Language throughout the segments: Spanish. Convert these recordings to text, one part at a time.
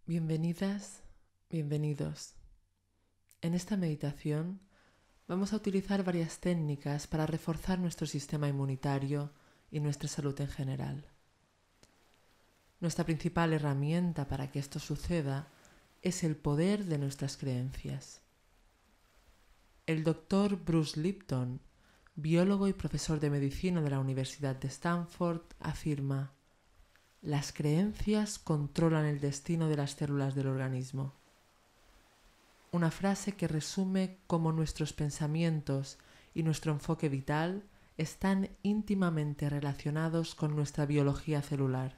Bienvenidas, bienvenidos. En esta meditación vamos a utilizar varias técnicas para reforzar nuestro sistema inmunitario y nuestra salud en general. Nuestra principal herramienta para que esto suceda es el poder de nuestras creencias. El doctor Bruce Lipton, biólogo y profesor de medicina de la Universidad de Stanford, afirma: las creencias controlan el destino de las células del organismo. Una frase que resume cómo nuestros pensamientos y nuestro enfoque vital están íntimamente relacionados con nuestra biología celular.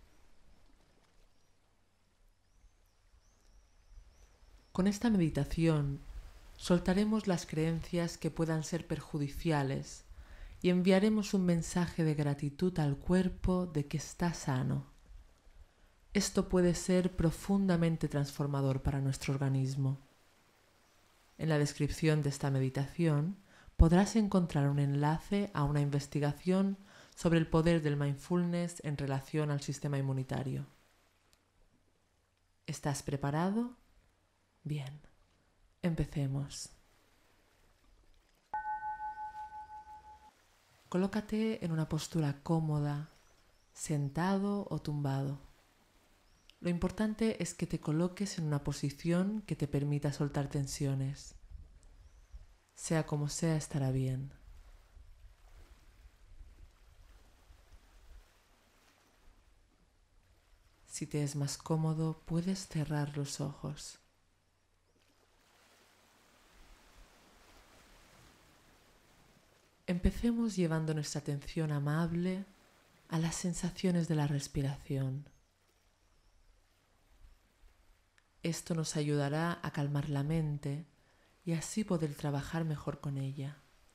Con esta meditación soltaremos las creencias que puedan ser perjudiciales y enviaremos un mensaje de gratitud al cuerpo de que está sano. Esto puede ser profundamente transformador para nuestro organismo. En la descripción de esta meditación podrás encontrar un enlace a una investigación sobre el poder del mindfulness en relación al sistema inmunitario. ¿Estás preparado? Bien, empecemos. Colócate en una postura cómoda, sentado o tumbado. Lo importante es que te coloques en una posición que te permita soltar tensiones. Sea como sea, estará bien. Si te es más cómodo, puedes cerrar los ojos. Empecemos llevando nuestra atención amable a las sensaciones de la respiración. Esto nos ayudará a calmar la mente y así poder trabajar mejor con ella.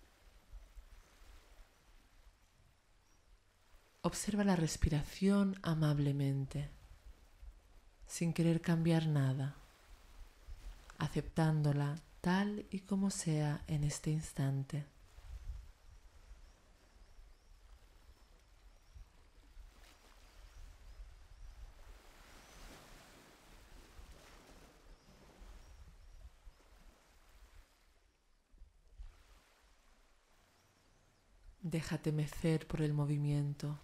Observa la respiración amablemente, sin querer cambiar nada, aceptándola tal y como sea en este instante. Déjate mecer por el movimiento.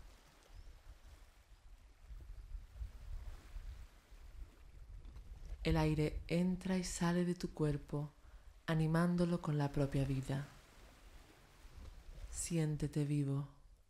El aire entra y sale de tu cuerpo, animándolo con la propia vida. Siéntete vivo.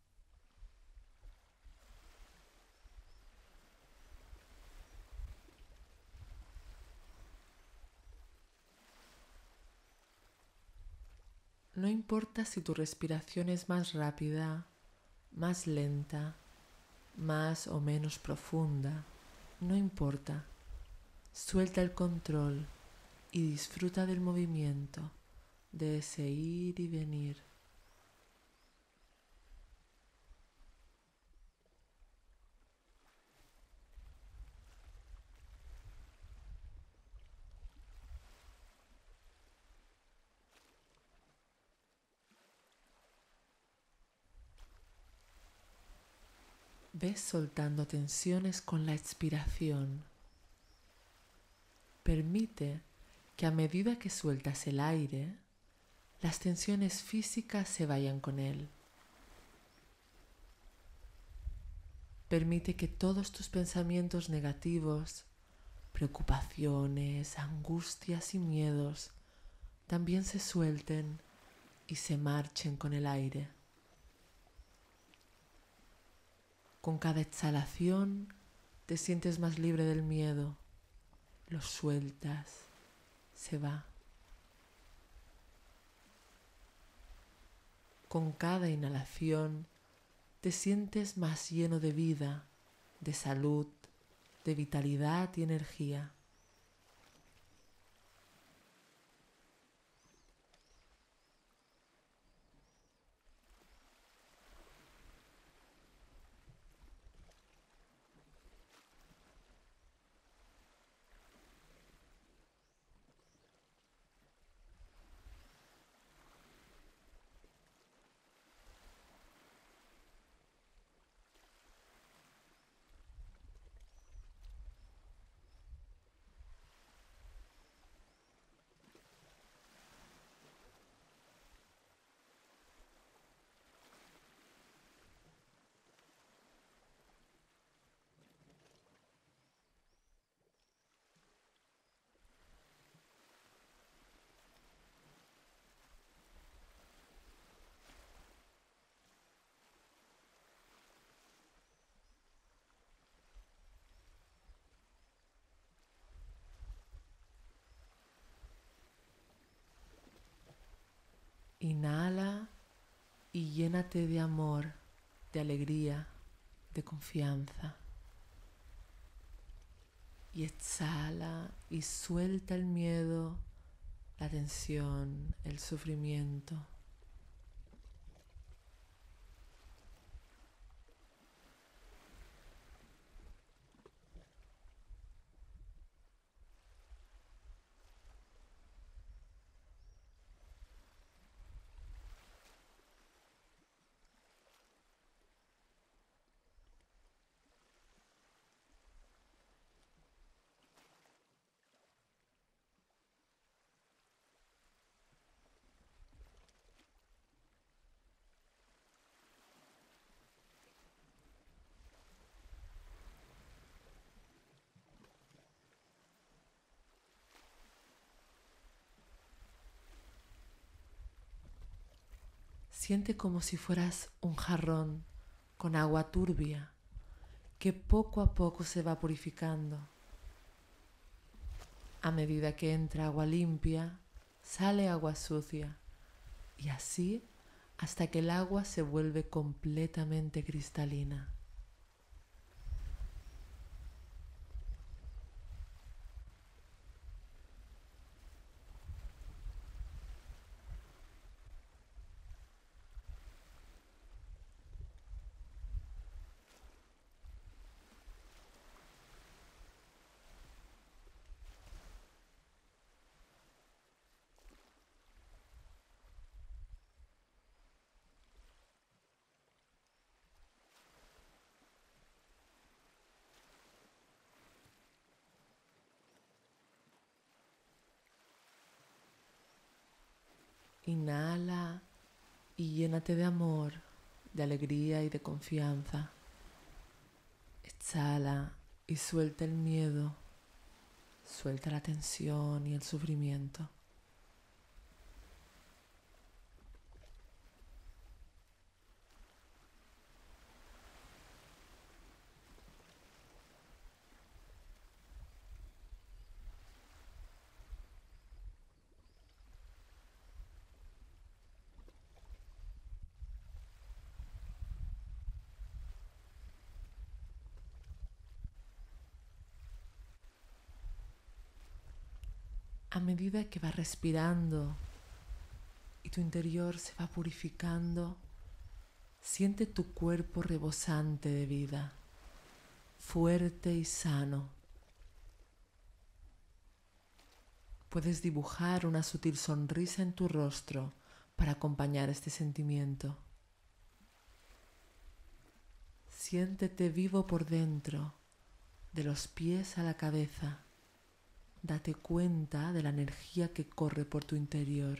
No importa si tu respiración es más rápida, más lenta, más o menos profunda, no importa. Suelta el control y disfruta del movimiento, de ese ir y venir. Ves soltando tensiones con la expiración. Permite que a medida que sueltas el aire, las tensiones físicas se vayan con él. Permite que todos tus pensamientos negativos, preocupaciones, angustias y miedos también se suelten y se marchen con el aire. Con cada exhalación te sientes más libre del miedo, lo sueltas, se va. Con cada inhalación te sientes más lleno de vida, de salud, de vitalidad y energía. Inhala y llénate de amor, de alegría, de confianza. Y exhala y suelta el miedo, la tensión, el sufrimiento. Siente como si fueras un jarrón con agua turbia que poco a poco se va purificando. A medida que entra agua limpia, sale agua sucia y así hasta que el agua se vuelve completamente cristalina. Inhala y llénate de amor, de alegría y de confianza. Exhala y suelta el miedo, suelta la tensión y el sufrimiento. A medida que vas respirando y tu interior se va purificando, siente tu cuerpo rebosante de vida, fuerte y sano. Puedes dibujar una sutil sonrisa en tu rostro para acompañar este sentimiento. Siéntete vivo por dentro, de los pies a la cabeza. Date cuenta de la energía que corre por tu interior.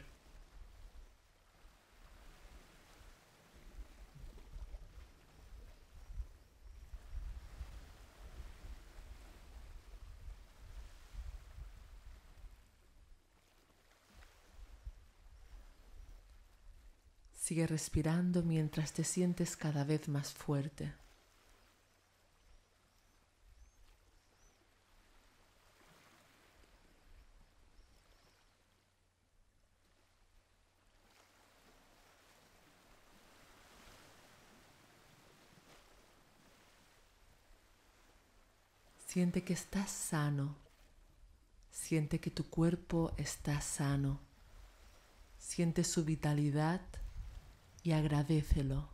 Sigue respirando mientras te sientes cada vez más fuerte. Siente que estás sano. Siente que tu cuerpo está sano. Siente su vitalidad y agradécelo.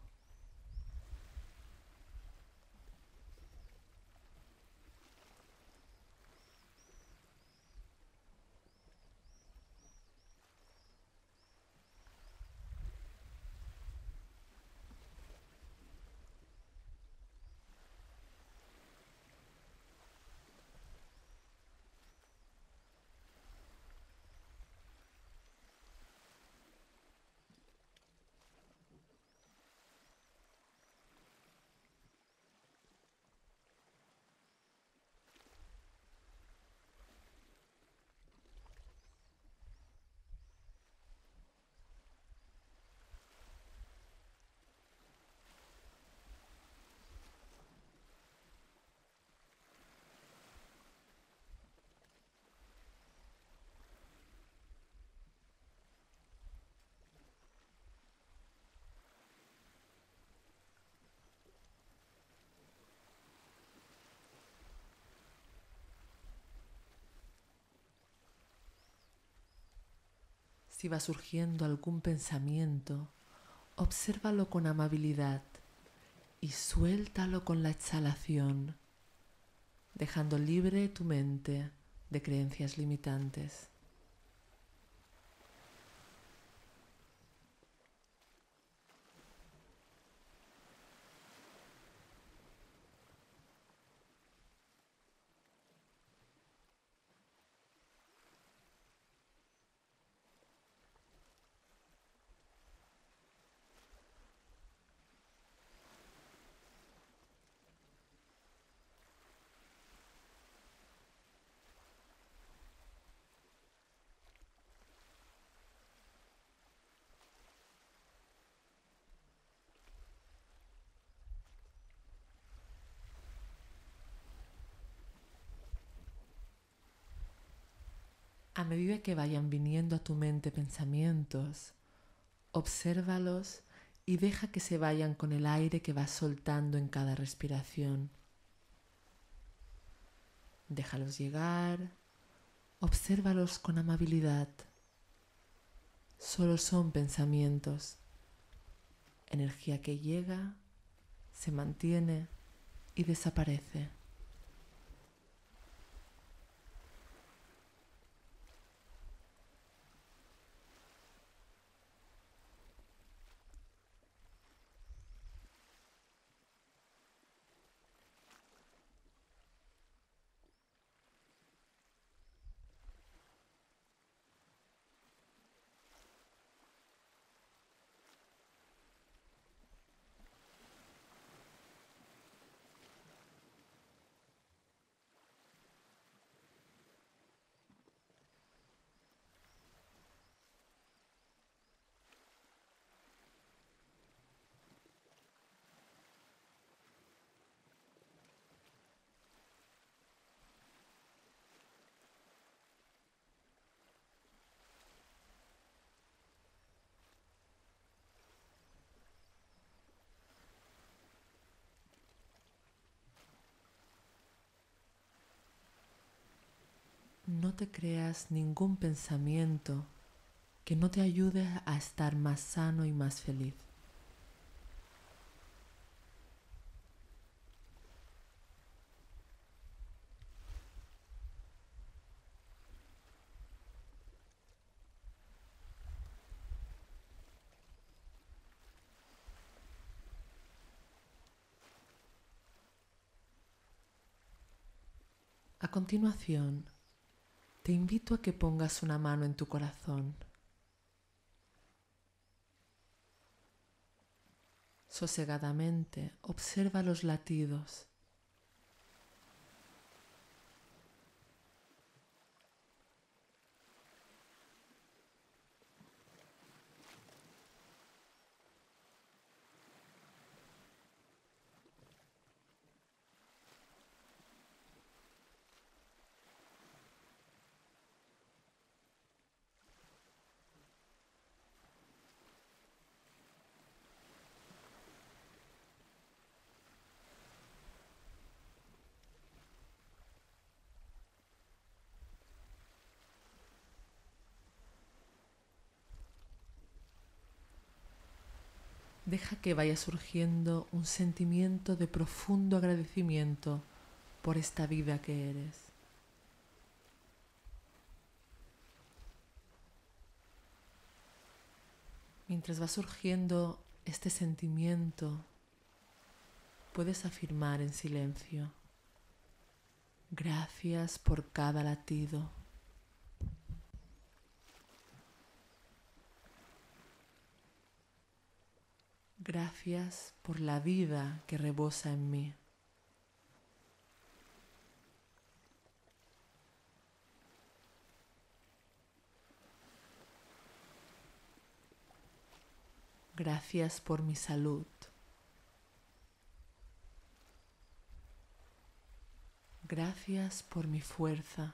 Si va surgiendo algún pensamiento, obsérvalo con amabilidad y suéltalo con la exhalación, dejando libre tu mente de creencias limitantes. A medida que vayan viniendo a tu mente pensamientos, obsérvalos y deja que se vayan con el aire que vas soltando en cada respiración. Déjalos llegar, obsérvalos con amabilidad. Solo son pensamientos, energía que llega, se mantiene y desaparece. No te creas ningún pensamiento que no te ayude a estar más sano y más feliz. A continuación, te invito a que pongas una mano en tu corazón. Sosegadamente observa los latidos. Deja que vaya surgiendo un sentimiento de profundo agradecimiento por esta vida que eres. Mientras va surgiendo este sentimiento, puedes afirmar en silencio: gracias por cada latido. Gracias por la vida que rebosa en mí. Gracias por mi salud. Gracias por mi fuerza.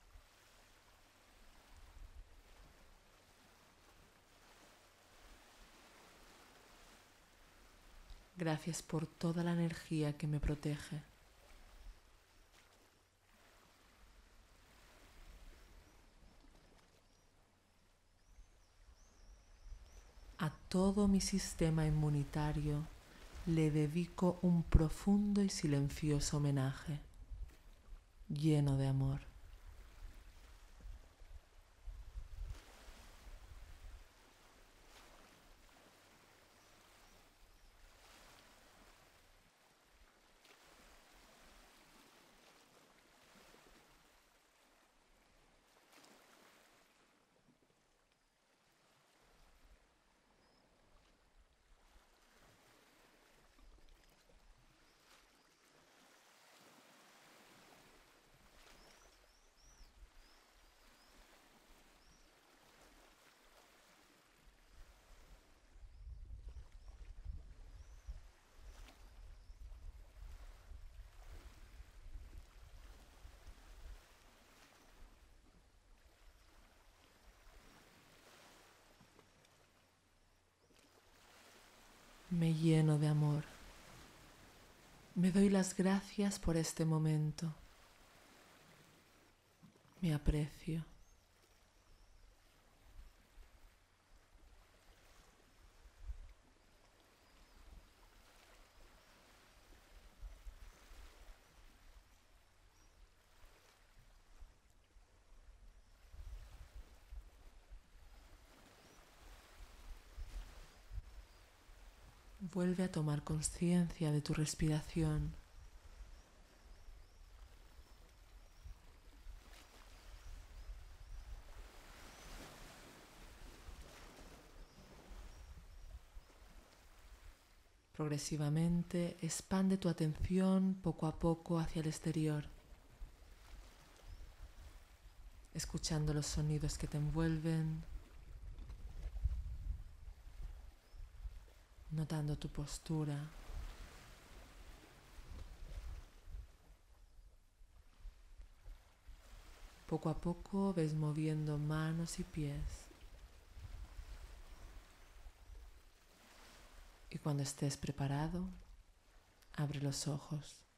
Gracias por toda la energía que me protege. todo mi sistema inmunitario le dedico un profundo y silencioso homenaje, lleno de amor. Me lleno de amor. Me doy las gracias por este momento. Me aprecio. Vuelve a tomar conciencia de tu respiración. Progresivamente expande tu atención poco a poco hacia el exterior, escuchando los sonidos que te envuelven, notando tu postura. Poco a poco ves moviendo manos y pies. Y cuando estés preparado, abre los ojos.